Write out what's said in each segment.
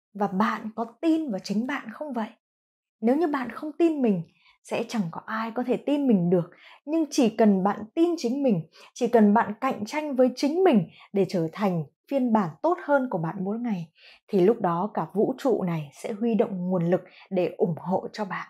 Và bạn có tin vào chính bạn không vậy? Nếu như bạn không tin mình, sẽ chẳng có ai có thể tin mình được. Nhưng chỉ cần bạn tin chính mình, chỉ cần bạn cạnh tranh với chính mình để trở thành phiên bản tốt hơn của bạn mỗi ngày, thì lúc đó cả vũ trụ này sẽ huy động nguồn lực để ủng hộ cho bạn.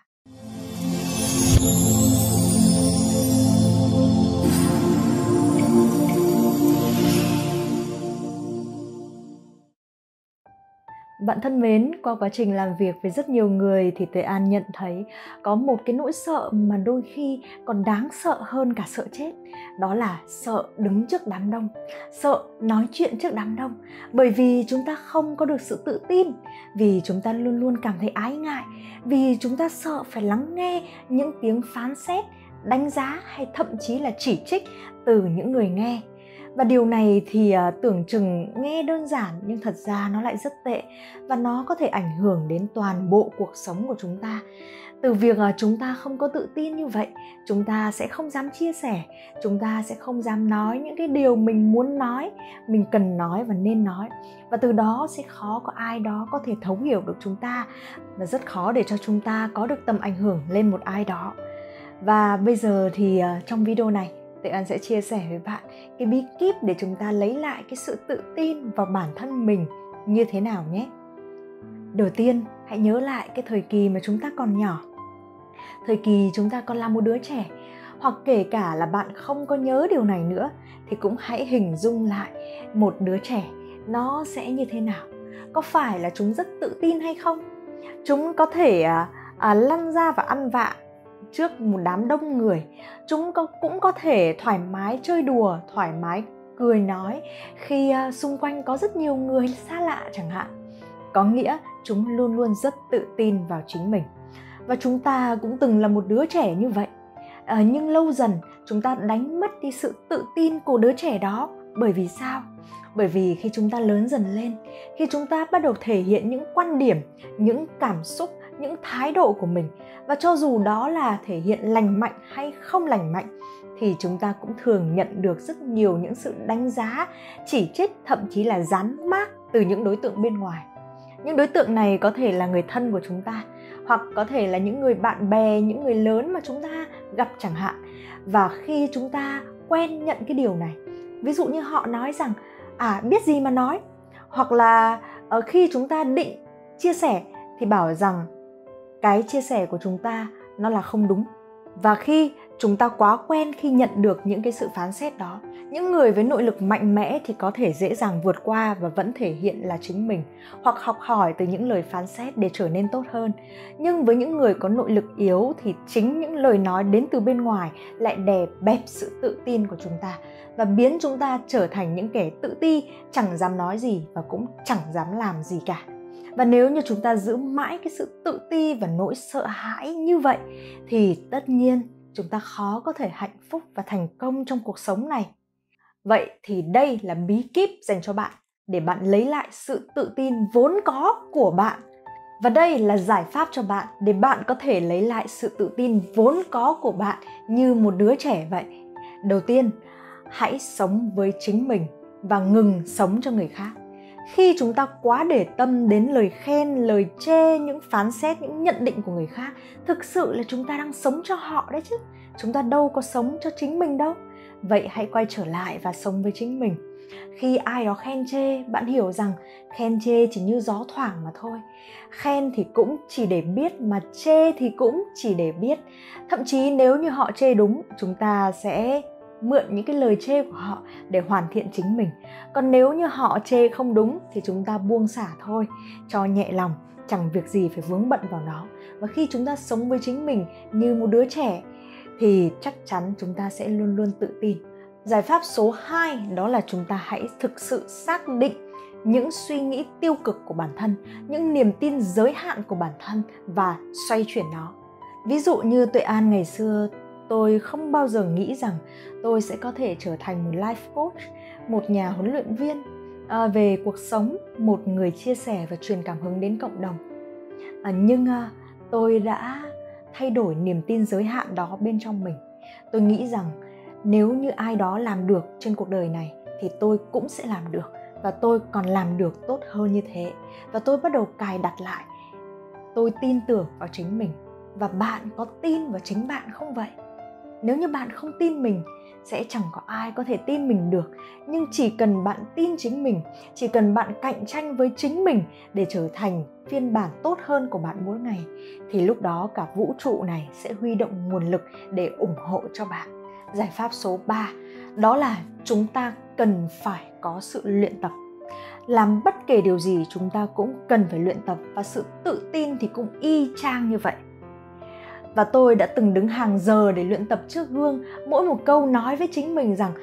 Bạn thân mến, qua quá trình làm việc với rất nhiều người thì Tuệ An nhận thấy có một cái nỗi sợ mà đôi khi còn đáng sợ hơn cả sợ chết. Đó là sợ đứng trước đám đông, sợ nói chuyện trước đám đông. Bởi vì chúng ta không có được sự tự tin, vì chúng ta luôn luôn cảm thấy ái ngại, vì chúng ta sợ phải lắng nghe những tiếng phán xét, đánh giá hay thậm chí là chỉ trích từ những người nghe. Và điều này thì tưởng chừng nghe đơn giản nhưng thật ra nó lại rất tệ và nó có thể ảnh hưởng đến toàn bộ cuộc sống của chúng ta. Từ việc chúng ta không có tự tin như vậy, chúng ta sẽ không dám chia sẻ, chúng ta sẽ không dám nói những cái điều mình muốn nói, mình cần nói và nên nói. Và từ đó sẽ khó có ai đó có thể thấu hiểu được chúng ta và rất khó để cho chúng ta có được tầm ảnh hưởng lên một ai đó. Và bây giờ thì trong video này, Tuệ An sẽ chia sẻ với bạn cái bí kíp để chúng ta lấy lại cái sự tự tin vào bản thân mình như thế nào nhé. Đầu tiên, hãy nhớ lại cái thời kỳ mà chúng ta còn nhỏ. Thời kỳ chúng ta còn là một đứa trẻ, hoặc kể cả là bạn không có nhớ điều này nữa, thì cũng hãy hình dung lại một đứa trẻ nó sẽ như thế nào. Có phải là chúng rất tự tin hay không? Chúng có thể lăn ra và ăn vạ trước một đám đông người. Chúng cũng có thể thoải mái chơi đùa, thoải mái cười nói khi xung quanh có rất nhiều người xa lạ chẳng hạn. Có nghĩa chúng luôn luôn rất tự tin vào chính mình. Và chúng ta cũng từng là một đứa trẻ như vậy. Nhưng lâu dần chúng ta đánh mất đi sự tự tin của đứa trẻ đó. Bởi vì sao? Bởi vì khi chúng ta lớn dần lên, khi chúng ta bắt đầu thể hiện những quan điểm, những cảm xúc, những thái độ của mình, và cho dù đó là thể hiện lành mạnh hay không lành mạnh, thì chúng ta cũng thường nhận được rất nhiều những sự đánh giá, chỉ trích, thậm chí là dán mác từ những đối tượng bên ngoài. Những đối tượng này có thể là người thân của chúng ta, hoặc có thể là những người bạn bè, những người lớn mà chúng ta gặp chẳng hạn. Và khi chúng ta quen nhận cái điều này, ví dụ như họ nói rằng biết gì mà nói, hoặc là khi chúng ta định chia sẻ thì bảo rằng cái chia sẻ của chúng ta nó là không đúng. Và khi chúng ta quá quen khi nhận được những cái sự phán xét đó, những người với nội lực mạnh mẽ thì có thể dễ dàng vượt qua và vẫn thể hiện là chính mình, hoặc học hỏi từ những lời phán xét để trở nên tốt hơn. Nhưng với những người có nội lực yếu thì chính những lời nói đến từ bên ngoài lại đè bẹp sự tự tin của chúng ta và biến chúng ta trở thành những kẻ tự ti, chẳng dám nói gì và cũng chẳng dám làm gì cả. Và nếu như chúng ta giữ mãi cái sự tự ti và nỗi sợ hãi như vậy thì tất nhiên chúng ta khó có thể hạnh phúc và thành công trong cuộc sống này. Vậy thì đây là bí kíp dành cho bạn để bạn lấy lại sự tự tin vốn có của bạn. Và đây là giải pháp cho bạn để bạn có thể lấy lại sự tự tin vốn có của bạn như một đứa trẻ vậy. Đầu tiên, hãy sống với chính mình và ngừng sống cho người khác. Khi chúng ta quá để tâm đến lời khen, lời chê, những phán xét, những nhận định của người khác, thực sự là chúng ta đang sống cho họ đấy chứ. Chúng ta đâu có sống cho chính mình đâu. Vậy hãy quay trở lại và sống với chính mình. Khi ai đó khen chê, bạn hiểu rằng khen chê chỉ như gió thoảng mà thôi. Khen thì cũng chỉ để biết, mà chê thì cũng chỉ để biết. Thậm chí nếu như họ chê đúng, chúng ta sẽ mượn những cái lời chê của họ để hoàn thiện chính mình. Còn nếu như họ chê không đúng thì chúng ta buông xả thôi, cho nhẹ lòng, chẳng việc gì phải vướng bận vào nó. Và khi chúng ta sống với chính mình như một đứa trẻ thì chắc chắn chúng ta sẽ luôn luôn tự tin. Giải pháp số 2 đó là chúng ta hãy thực sự xác định những suy nghĩ tiêu cực của bản thân, những niềm tin giới hạn của bản thân và xoay chuyển nó. Ví dụ như Tuệ An ngày xưa, tôi không bao giờ nghĩ rằng tôi sẽ có thể trở thành một life coach, một nhà huấn luyện viên về cuộc sống, một người chia sẻ và truyền cảm hứng đến cộng đồng. Nhưng tôi đã thay đổi niềm tin giới hạn đó bên trong mình. Tôi nghĩ rằng nếu như ai đó làm được trên cuộc đời này thì tôi cũng sẽ làm được. và tôi còn làm được tốt hơn như thế. Và tôi bắt đầu cài đặt lại. Tôi tin tưởng vào chính mình. Và bạn có tin vào chính bạn không vậy? Nếu như bạn không tin mình, sẽ chẳng có ai có thể tin mình được. Nhưng chỉ cần bạn tin chính mình, chỉ cần bạn cạnh tranh với chính mình để trở thành phiên bản tốt hơn của bạn mỗi ngày, thì lúc đó cả vũ trụ này sẽ huy động nguồn lực để ủng hộ cho bạn. Giải pháp số 3, đó là chúng ta cần phải có sự luyện tập. Làm bất kể điều gì chúng ta cũng cần phải luyện tập, và sự tự tin thì cũng y chang như vậy. Và tôi đã từng đứng hàng giờ để luyện tập trước gương, mỗi một câu nói với chính mình rằng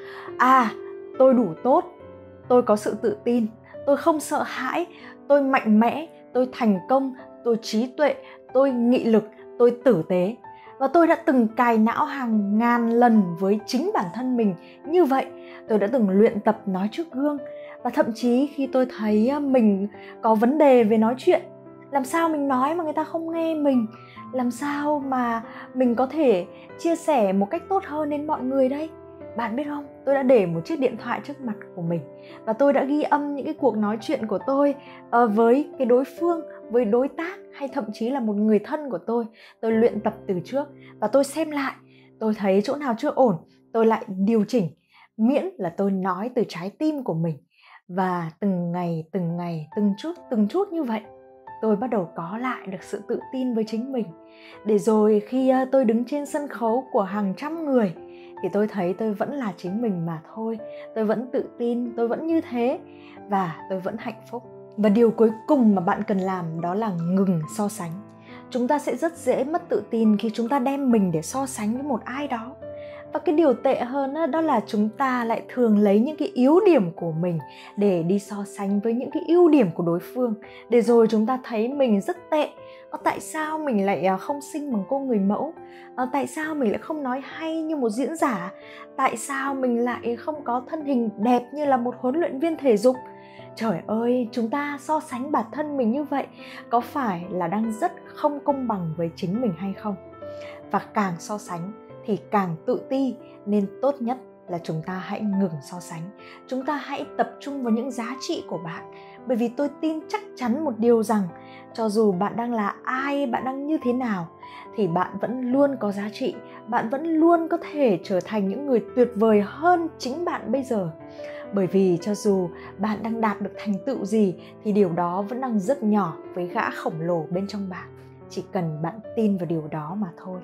tôi đủ tốt, tôi có sự tự tin, tôi không sợ hãi, tôi mạnh mẽ, tôi thành công, tôi trí tuệ, tôi nghị lực, tôi tử tế. Và tôi đã từng cài não hàng ngàn lần với chính bản thân mình như vậy. Tôi đã từng luyện tập nói trước gương. Và thậm chí khi tôi thấy mình có vấn đề về nói chuyện, làm sao mình nói mà người ta không nghe mình, làm sao mà mình có thể chia sẻ một cách tốt hơn đến mọi người đây? Bạn biết không, tôi đã để một chiếc điện thoại trước mặt của mình và tôi đã ghi âm những cái cuộc nói chuyện của tôi với cái đối phương, với đối tác hay thậm chí là một người thân của tôi. Tôi luyện tập từ trước và tôi xem lại, tôi thấy chỗ nào chưa ổn, tôi lại điều chỉnh, miễn là tôi nói từ trái tim của mình. Và từng ngày, từng chút như vậy, tôi bắt đầu có lại được sự tự tin với chính mình. Để rồi khi tôi đứng trên sân khấu của hàng trăm người thì tôi thấy tôi vẫn là chính mình mà thôi. Tôi vẫn tự tin, tôi vẫn như thế và tôi vẫn hạnh phúc. Và điều cuối cùng mà bạn cần làm đó là ngừng so sánh. Chúng ta sẽ rất dễ mất tự tin khi chúng ta đem mình để so sánh với một ai đó. Và cái điều tệ hơn đó là chúng ta lại thường lấy những cái yếu điểm của mình để đi so sánh với những cái ưu điểm của đối phương. Để rồi chúng ta thấy mình rất tệ. Tại sao mình lại không xinh bằng cô người mẫu? Tại sao mình lại không nói hay như một diễn giả? Tại sao mình lại không có thân hình đẹp như là một huấn luyện viên thể dục? Trời ơi, chúng ta so sánh bản thân mình như vậy có phải là đang rất không công bằng với chính mình hay không? Và càng so sánh thì càng tự ti, nên tốt nhất là chúng ta hãy ngừng so sánh. Chúng ta hãy tập trung vào những giá trị của bạn. Bởi vì tôi tin chắc chắn một điều rằng cho dù bạn đang là ai, bạn đang như thế nào thì bạn vẫn luôn có giá trị. Bạn vẫn luôn có thể trở thành những người tuyệt vời hơn chính bạn bây giờ. Bởi vì cho dù bạn đang đạt được thành tựu gì thì điều đó vẫn đang rất nhỏ với gã khổng lồ bên trong bạn. Chỉ cần bạn tin vào điều đó mà thôi.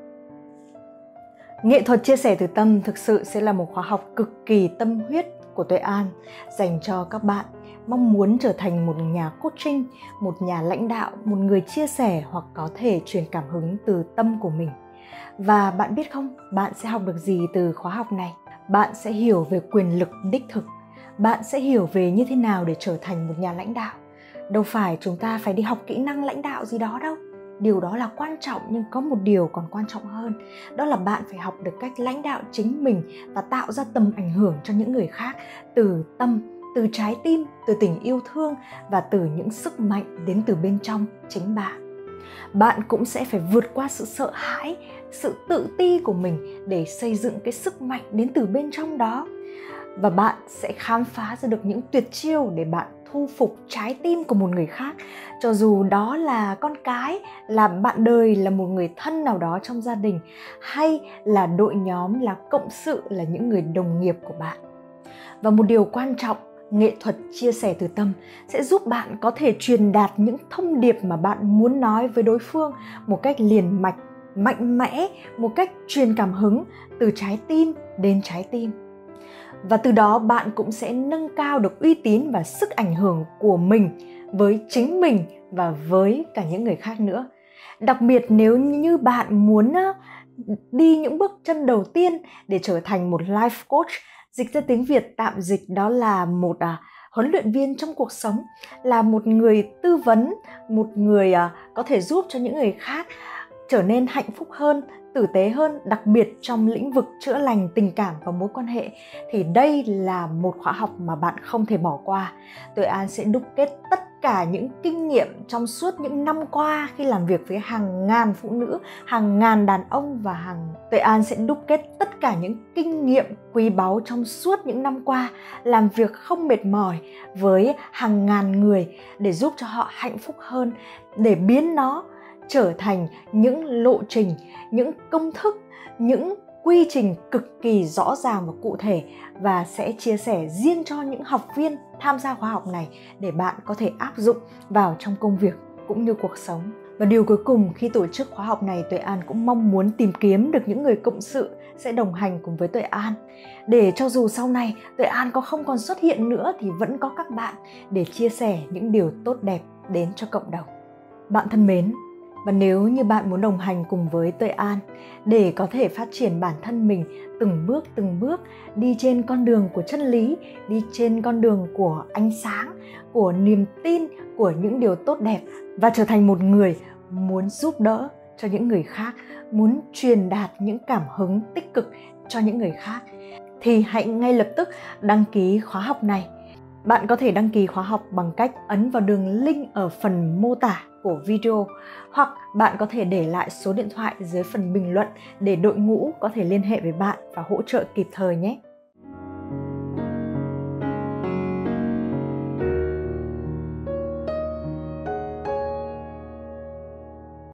Nghệ thuật chia sẻ từ tâm thực sự sẽ là một khóa học cực kỳ tâm huyết của Tuệ An dành cho các bạn mong muốn trở thành một nhà coaching, một nhà lãnh đạo, một người chia sẻ hoặc có thể truyền cảm hứng từ tâm của mình. Và bạn biết không, bạn sẽ học được gì từ khóa học này? Bạn sẽ hiểu về quyền lực đích thực. Bạn sẽ hiểu về như thế nào để trở thành một nhà lãnh đạo. Đâu phải chúng ta phải đi học kỹ năng lãnh đạo gì đó đâu. Điều đó là quan trọng, nhưng có một điều còn quan trọng hơn. Đó là bạn phải học được cách lãnh đạo chính mình và tạo ra tầm ảnh hưởng cho những người khác từ tâm, từ trái tim, từ tình yêu thương và từ những sức mạnh đến từ bên trong chính bạn. Bạn cũng sẽ phải vượt qua sự sợ hãi, sự tự ti của mình để xây dựng cái sức mạnh đến từ bên trong đó. Và bạn sẽ khám phá ra được những tuyệt chiêu để bạn thu phục trái tim của một người khác, cho dù đó là con cái, là bạn đời, là một người thân nào đó trong gia đình, hay là đội nhóm, là cộng sự, là những người đồng nghiệp của bạn. Và một điều quan trọng, nghệ thuật chia sẻ từ tâm sẽ giúp bạn có thể truyền đạt những thông điệp mà bạn muốn nói với đối phương một cách liền mạch, mạnh mẽ, một cách truyền cảm hứng từ trái tim đến trái tim. Và từ đó bạn cũng sẽ nâng cao được uy tín và sức ảnh hưởng của mình với chính mình và với cả những người khác nữa. Đặc biệt nếu như bạn muốn đi những bước chân đầu tiên để trở thành một life coach, dịch ra tiếng Việt tạm dịch đó là một huấn luyện viên trong cuộc sống, là một người tư vấn, một người có thể giúp cho những người khác trở nên hạnh phúc hơn, tử tế hơn, đặc biệt trong lĩnh vực chữa lành tình cảm và mối quan hệ, thì đây là một khóa học mà bạn không thể bỏ qua. Tuệ An sẽ đúc kết tất cả những kinh nghiệm trong suốt những năm qua khi làm việc với hàng ngàn phụ nữ, hàng ngàn đàn ông và Tuệ An sẽ đúc kết tất cả những kinh nghiệm quý báu trong suốt những năm qua làm việc không mệt mỏi với hàng ngàn người để giúp cho họ hạnh phúc hơn, để biến nó trở thành những lộ trình, những công thức, những quy trình cực kỳ rõ ràng và cụ thể, và sẽ chia sẻ riêng cho những học viên tham gia khóa học này để bạn có thể áp dụng vào trong công việc cũng như cuộc sống. Và điều cuối cùng, khi tổ chức khóa học này, Tuệ An cũng mong muốn tìm kiếm được những người cộng sự sẽ đồng hành cùng với Tuệ An, để cho dù sau này Tuệ An có không còn xuất hiện nữa thì vẫn có các bạn để chia sẻ những điều tốt đẹp đến cho cộng đồng. Bạn thân mến, và nếu như bạn muốn đồng hành cùng với Tuệ An để có thể phát triển bản thân mình từng bước đi trên con đường của chân lý, đi trên con đường của ánh sáng, của niềm tin, của những điều tốt đẹp, và trở thành một người muốn giúp đỡ cho những người khác, muốn truyền đạt những cảm hứng tích cực cho những người khác, thì hãy ngay lập tức đăng ký khóa học này. Bạn có thể đăng ký khóa học bằng cách ấn vào đường link ở phần mô tả của video, hoặc bạn có thể để lại số điện thoại dưới phần bình luận để đội ngũ có thể liên hệ với bạn và hỗ trợ kịp thời nhé.